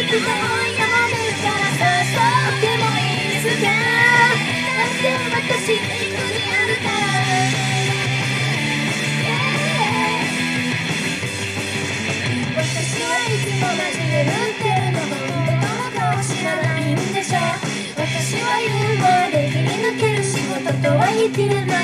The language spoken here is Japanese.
でもやめるから誘ってもいいですか。だって私一人あるから、私はいつもマジで振ってるの本当の顔知らないんでしょ。私は言うまで切り抜ける仕事とは言い切れない。